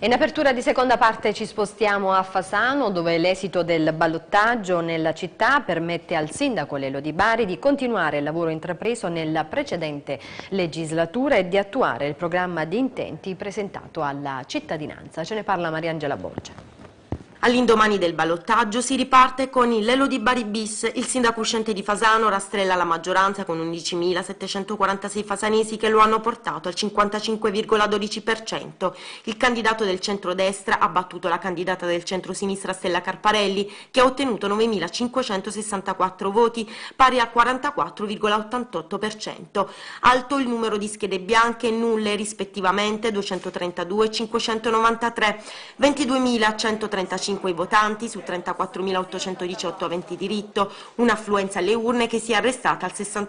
In apertura di seconda parte ci spostiamo a Fasano, dove l'esito del ballottaggio nella città permette al sindaco Lello Di Bari di continuare il lavoro intrapreso nella precedente legislatura e di attuare il programma di intenti presentato alla cittadinanza. Ce ne parla Mariangela Borgia. All'indomani del ballottaggio si riparte con il Lello Di Bari bis. Il sindaco uscente di Fasano rastrella la maggioranza con 11.746 fasanesi che lo hanno portato al 55,12%. Il candidato del centrodestra ha battuto la candidata del centrosinistra Stella Carparelli, che ha ottenuto 9.564 voti, pari al 44,88%. Alto il numero di schede bianche e nulle, rispettivamente 232 e 593, 22.135 i votanti su 34.818 aventi diritto, un'affluenza alle urne che si è arrestata al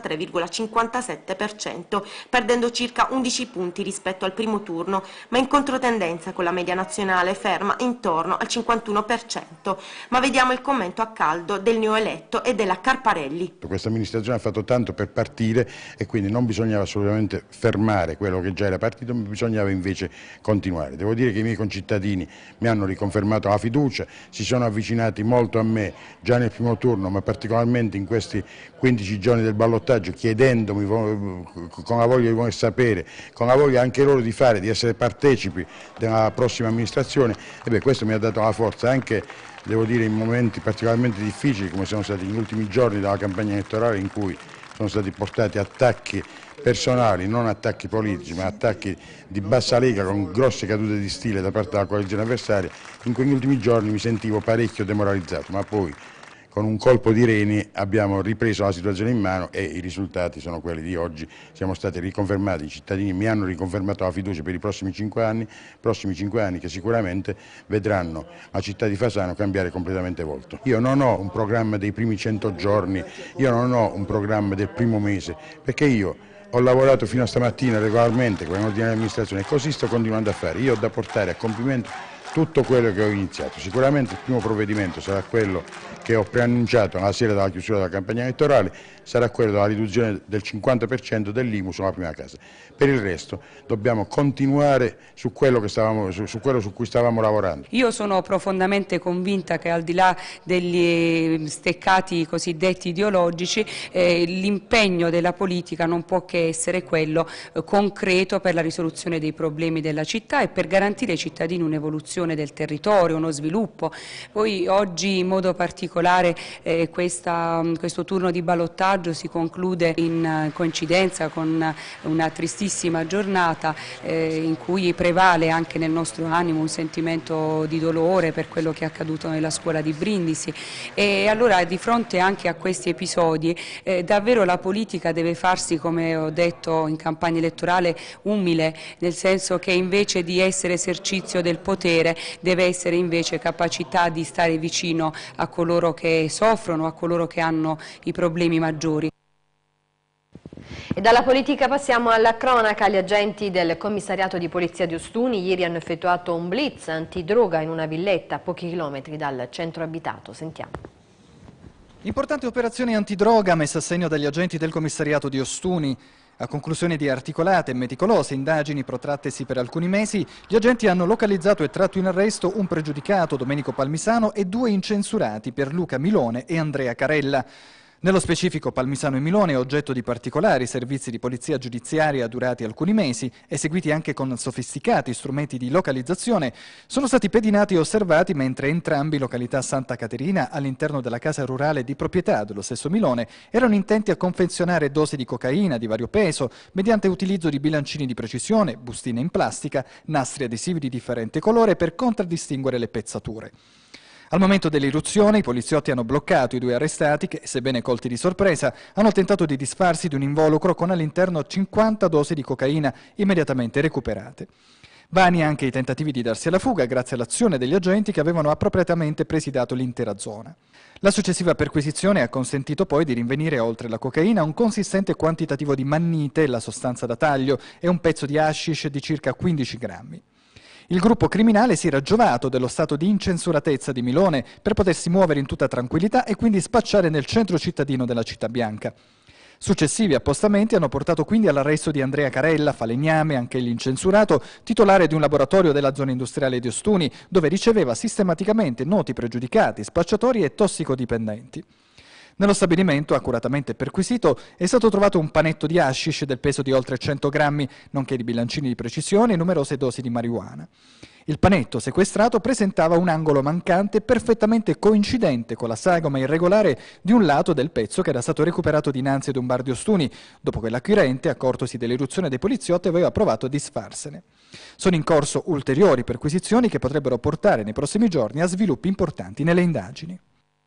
63,57%, perdendo circa 11 punti rispetto al primo turno, ma in controtendenza con la media nazionale ferma intorno al 51%. Ma vediamo il commento a caldo del neoeletto e della Carparelli. Questa amministrazione ha fatto tanto per partire e quindi non bisognava assolutamente fermare quello che già era partito, ma bisognava invece continuare. Devo dire che i miei concittadini mi hanno riconfermato la fiducia, si sono avvicinati molto a me già nel primo turno, ma particolarmente in questi 15 giorni del ballottaggio, chiedendomi con la voglia di voler sapere, con la voglia anche loro di essere partecipi della prossima amministrazione, e questo mi ha dato la forza anche, devo dire, in momenti particolarmente difficili come sono stati gli ultimi giorni della campagna elettorale, in cui sono stati portati attacchi personali, non attacchi politici, ma attacchi di bassa lega con grosse cadute di stile da parte della coalizione avversaria. In quegli ultimi giorni mi sentivo parecchio demoralizzato, ma poi con un colpo di reni abbiamo ripreso la situazione in mano e i risultati sono quelli di oggi. Siamo stati riconfermati, i cittadini mi hanno riconfermato la fiducia per i prossimi 5 anni che sicuramente vedranno la città di Fasano cambiare completamente volto. Io non ho un programma dei primi 100 giorni, io non ho un programma del primo mese, perché io ho lavorato fino a stamattina regolarmente con l'ordinaria amministrazione e così sto continuando a fare. Io ho da portare a compimento tutto quello che ho iniziato. Sicuramente il primo provvedimento sarà quello che ho preannunciato alla sera della chiusura della campagna elettorale, sarà quello della riduzione del 50% dell'IMU sulla prima casa. Per il resto dobbiamo continuare su quello su cui stavamo lavorando. Io sono profondamente convinta che al di là degli steccati cosiddetti ideologici, l'impegno della politica non può che essere quello concreto per la risoluzione dei problemi della città e per garantire ai cittadini un'evoluzione del territorio, uno sviluppo. Poi oggi in modo particolare questo turno di ballottaggio si conclude in coincidenza con una tristissima giornata in cui prevale anche nel nostro animo un sentimento di dolore per quello che è accaduto nella scuola di Brindisi, e allora di fronte anche a questi episodi davvero la politica deve farsi, come ho detto in campagna elettorale, umile, nel senso che invece di essere esercizio del potere deve essere invece capacità di stare vicino a coloro che soffrono, a coloro che hanno i problemi maggiori. E dalla politica passiamo alla cronaca. Gli agenti del commissariato di polizia di Ostuni ieri hanno effettuato un blitz antidroga in una villetta a pochi chilometri dal centro abitato. Sentiamo. Importante operazione antidroga messa a segno dagli agenti del commissariato di Ostuni. A conclusione di articolate e meticolose indagini protrattesi per alcuni mesi, gli agenti hanno localizzato e tratto in arresto un pregiudicato, Domenico Palmisano, e 2 incensurati, Pierluca Milone e Andrea Carella. Nello specifico Palmisano e Milone, oggetto di particolari servizi di polizia giudiziaria durati alcuni mesi, eseguiti anche con sofisticati strumenti di localizzazione, sono stati pedinati e osservati mentre entrambi, località Santa Caterina, all'interno della casa rurale di proprietà dello stesso Milone, erano intenti a confezionare dosi di cocaina di vario peso mediante utilizzo di bilancini di precisione, bustine in plastica, nastri adesivi di differente colore per contraddistinguere le pezzature. Al momento dell'irruzione i poliziotti hanno bloccato i 2 arrestati che, sebbene colti di sorpresa, hanno tentato di disfarsi di un involucro con all'interno 50 dosi di cocaina immediatamente recuperate. Vani anche i tentativi di darsi alla fuga grazie all'azione degli agenti che avevano appropriatamente presidiato l'intera zona. La successiva perquisizione ha consentito poi di rinvenire oltre la cocaina un consistente quantitativo di mannite, la sostanza da taglio, e un pezzo di hashish di circa 15 grammi. Il gruppo criminale si era giovato dello stato di incensuratezza di Milone per potersi muovere in tutta tranquillità e quindi spacciare nel centro cittadino della Città Bianca. Successivi appostamenti hanno portato quindi all'arresto di Andrea Carella, falegname, anch'egli incensurato, titolare di un laboratorio della zona industriale di Ostuni, dove riceveva sistematicamente noti pregiudicati, spacciatori e tossicodipendenti. Nello stabilimento, accuratamente perquisito, è stato trovato un panetto di hashish del peso di oltre 100 grammi, nonché di bilancini di precisione e numerose dosi di marijuana. Il panetto sequestrato presentava un angolo mancante perfettamente coincidente con la sagoma irregolare di un lato del pezzo che era stato recuperato dinanzi ad un bar di Ostuni, dopo che l'acquirente, accortosi dell'irruzione dei poliziotti, aveva provato a disfarsene. Sono in corso ulteriori perquisizioni che potrebbero portare nei prossimi giorni a sviluppi importanti nelle indagini.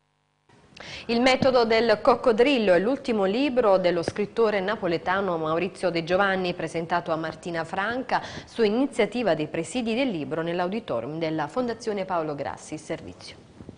Il metodo del coccodrillo è l'ultimo libro dello scrittore napoletano Maurizio De Giovanni, presentato a Martina Franca su iniziativa dei presidi del libro nell'auditorium della Fondazione Paolo Grassi. Servizio.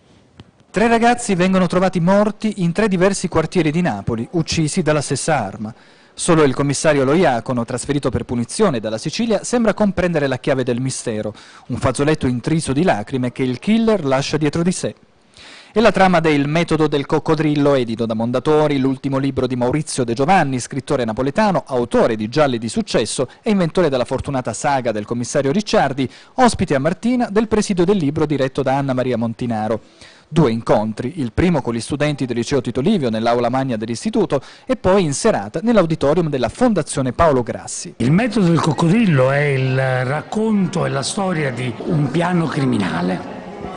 3 ragazzi vengono trovati morti in 3 diversi quartieri di Napoli, uccisi dalla stessa arma. Solo il commissario Loiacono, trasferito per punizione dalla Sicilia, sembra comprendere la chiave del mistero, un fazzoletto intriso di lacrime che il killer lascia dietro di sé. E la trama del Metodo del coccodrillo, edito da Mondadori, l'ultimo libro di Maurizio De Giovanni, scrittore napoletano, autore di gialli di successo e inventore della fortunata saga del commissario Ricciardi, ospite a Martina del presidio del libro diretto da Anna Maria Montinaro. 2 incontri, il primo con gli studenti del liceo Tito Livio nell'aula magna dell'istituto e poi in serata nell'auditorium della Fondazione Paolo Grassi. Il Metodo del coccodrillo è il racconto e la storia di un piano criminale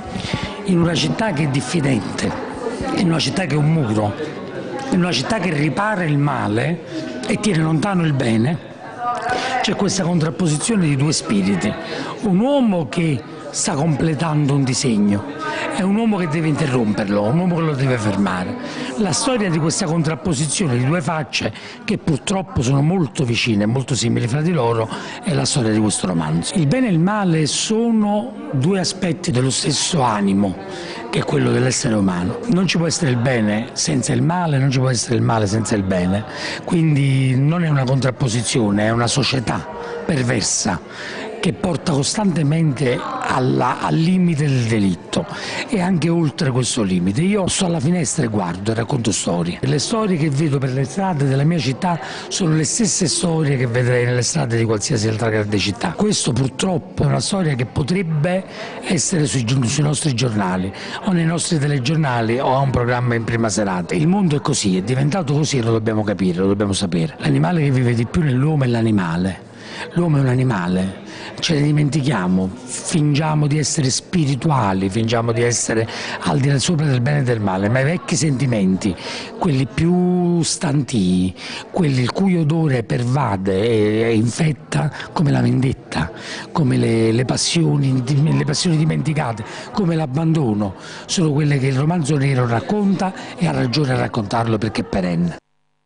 in una città che è diffidente, in una città che è un muro, in una città che ripara il male e tiene lontano il bene. C'è questa contrapposizione di 2 spiriti, un uomo che sta completando un disegno è un uomo che deve interromperlo, un uomo che lo deve fermare. La storia di questa contrapposizione di 2 facce, che purtroppo sono molto vicine, molto simili fra di loro, è la storia di questo romanzo. Il bene e il male sono 2 aspetti dello stesso animo, che è quello dell'essere umano. Non ci può essere il bene senza il male, non ci può essere il male senza il bene, quindi non è una contrapposizione, è una società perversa che porta costantemente al limite del delitto e anche oltre questo limite. Io sto alla finestra e guardo e racconto storie. Le storie che vedo per le strade della mia città sono le stesse storie che vedrei nelle strade di qualsiasi altra grande città. Questo purtroppo è una storia che potrebbe essere sui nostri giornali o nei nostri telegiornali o a un programma in prima serata. Il mondo è così, è diventato così e lo dobbiamo capire, lo dobbiamo sapere. L'animale che vive di più nell'uomo è l'animale. L'uomo è un animale, ce ne dimentichiamo, fingiamo di essere spirituali, fingiamo di essere al di là sopra del bene e del male, ma i vecchi sentimenti, quelli più stantii, quelli il cui odore pervade e infetta come la vendetta, come le passioni dimenticate, come l'abbandono, sono quelle che il romanzo nero racconta e ha ragione a raccontarlo perché è perenne.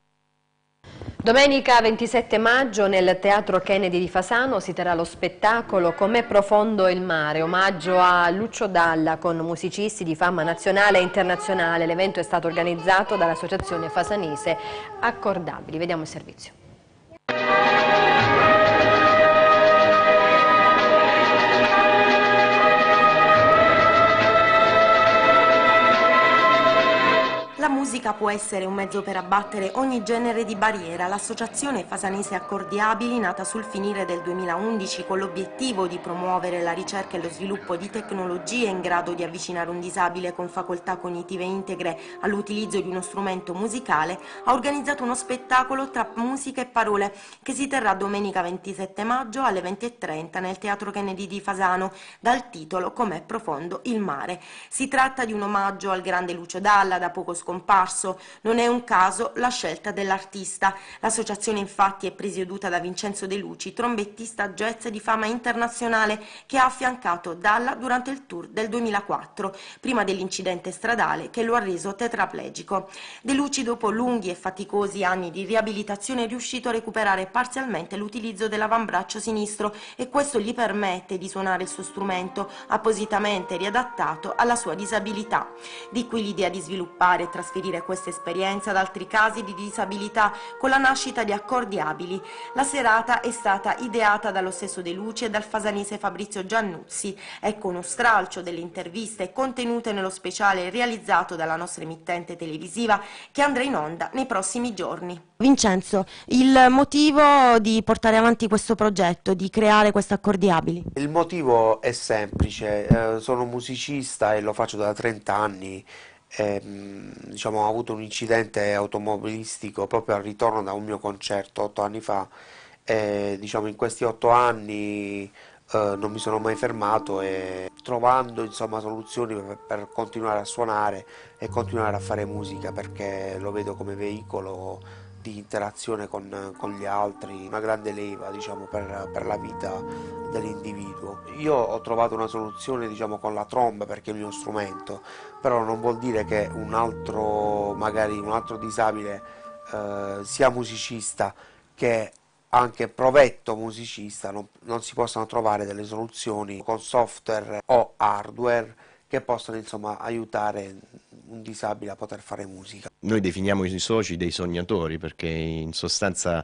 Domenica 27 maggio nel Teatro Kennedy di Fasano si terrà lo spettacolo Com'è profondo il mare, omaggio a Lucio Dalla con musicisti di fama nazionale e internazionale. L'evento è stato organizzato dall'Associazione Fasanese Accordabili. Vediamo il servizio. La musica può essere un mezzo per abbattere ogni genere di barriera. L'Associazione Fasanese Accordiabili, nata sul finire del 2011 con l'obiettivo di promuovere la ricerca e lo sviluppo di tecnologie in grado di avvicinare un disabile con facoltà cognitive integre all'utilizzo di uno strumento musicale, ha organizzato uno spettacolo tra musica e parole che si terrà domenica 27 maggio alle 20:30 nel Teatro Kennedy di Fasano, dal titolo Com'è profondo il mare. Si tratta di un omaggio al grande Lucio Dalla, da poco scomparso. Non è un caso la scelta dell'artista. L'associazione infatti è presieduta da Vincenzo De Luci, trombettista jazz di fama internazionale che ha affiancato Dalla durante il tour del 2004, prima dell'incidente stradale che lo ha reso tetraplegico. De Luci, dopo lunghi e faticosi anni di riabilitazione, è riuscito a recuperare parzialmente l'utilizzo dell'avambraccio sinistro e questo gli permette di suonare il suo strumento appositamente riadattato alla sua disabilità. Di qui l'idea di sviluppare e trasferire unire questa esperienza ad altri casi di disabilità con la nascita di Accordi Abili. La serata è stata ideata dallo stesso De Luci e dal fasanese Fabrizio Giannuzzi. Ecco uno stralcio delle interviste contenute nello speciale realizzato dalla nostra emittente televisiva che andrà in onda nei prossimi giorni. Vincenzo, il motivo di portare avanti questo progetto, di creare questi Accordi Abili? Il motivo è semplice, sono musicista e lo faccio da 30 anni. Diciamo, ho avuto un incidente automobilistico proprio al ritorno da un mio concerto 8 anni fa. Diciamo, in questi 8 anni non mi sono mai fermato, e trovando insomma soluzioni per continuare a suonare e continuare a fare musica, perché lo vedo come veicolo di interazione con gli altri, una grande leva, diciamo, per la vita dell'individuo. Io ho trovato una soluzione, diciamo, con la tromba, perché è il mio strumento, però non vuol dire che magari un altro disabile sia musicista che anche provetto musicista non si possano trovare delle soluzioni con software o hardware che possano insomma aiutare un disabile a poter fare musica. Noi definiamo i soci dei sognatori, perché in sostanza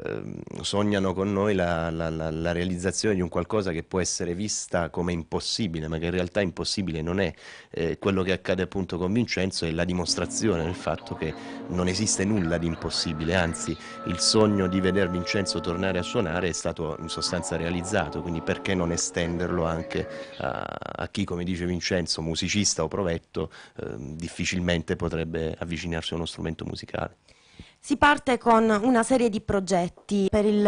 sognano con noi la realizzazione di un qualcosa che può essere vista come impossibile, ma che in realtà impossibile non è. Quello che accade appunto con Vincenzo è la dimostrazione del fatto che non esiste nulla di impossibile, anzi il sogno di veder Vincenzo tornare a suonare è stato in sostanza realizzato, quindi perché non estenderlo anche a chi, come dice Vincenzo, musicista o provetto, difficilmente potrebbe avvicinarsi a uno strumento musicale. Si parte con una serie di progetti per il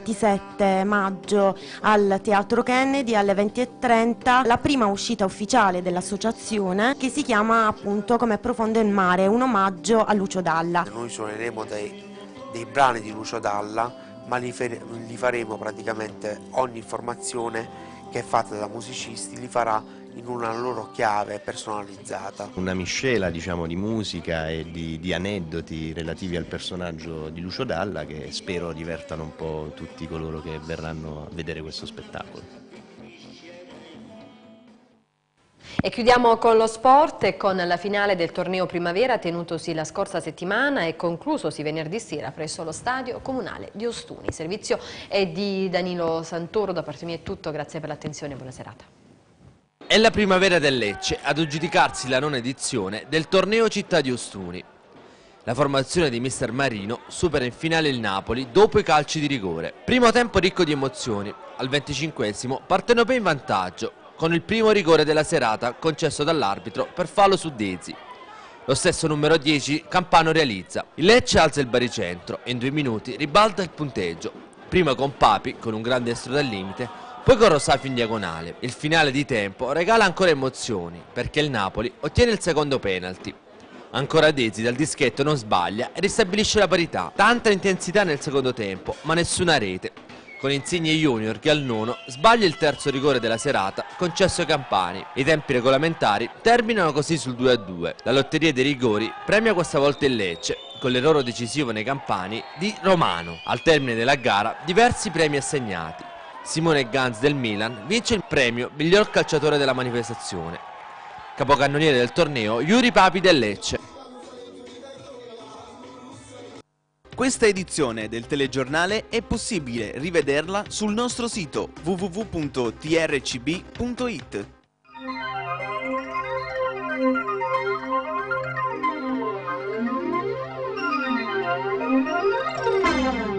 27 maggio al Teatro Kennedy alle 20:30, la prima uscita ufficiale dell'associazione, che si chiama appunto Come profondo il mare, un omaggio a Lucio Dalla. Noi suoneremo dei brani di Lucio Dalla, ma li faremo praticamente ogni informazione che è fatta da musicisti, li farà in una loro chiave personalizzata. Una miscela, diciamo, di musica e di aneddoti relativi al personaggio di Lucio Dalla, che spero divertano un po' tutti coloro che verranno a vedere questo spettacolo. E chiudiamo con lo sport e con la finale del torneo primavera tenutosi la scorsa settimana e conclusosi venerdì sera presso lo stadio comunale di Ostuni. Il servizio è di Danilo Santoro, da parte mia è tutto, grazie per l'attenzione e buona serata. È la primavera del Lecce ad aggiudicarsi la nona edizione del torneo Città di Ostuni. La formazione di mister Marino supera in finale il Napoli dopo i calci di rigore. Primo tempo ricco di emozioni. Al 25esimo Partenopea in vantaggio, con il primo rigore della serata concesso dall'arbitro per fallo su Dezi. Lo stesso numero 10 Campano realizza. Il Lecce alza il baricentro e in 2 minuti ribalta il punteggio. Prima con Papi con un grande destro dal limite, poi con Rosafi in diagonale. Il finale di tempo regala ancora emozioni, perché il Napoli ottiene il secondo penalty. Ancora Dezi dal dischetto non sbaglia e ristabilisce la parità. Tanta intensità nel secondo tempo, ma nessuna rete. Con Insigne Junior che al nono sbaglia il terzo rigore della serata concesso ai Campani. I tempi regolamentari terminano così sul 2-2. La lotteria dei rigori premia questa volta il Lecce, con l'errore decisivo nei Campani di Romano. Al termine della gara diversi premi assegnati. Simone Ganz del Milan vince il premio miglior calciatore della manifestazione. Capocannoniere del torneo Yuri Papi del Lecce. Questa edizione del telegiornale è possibile rivederla sul nostro sito www.trcb.it.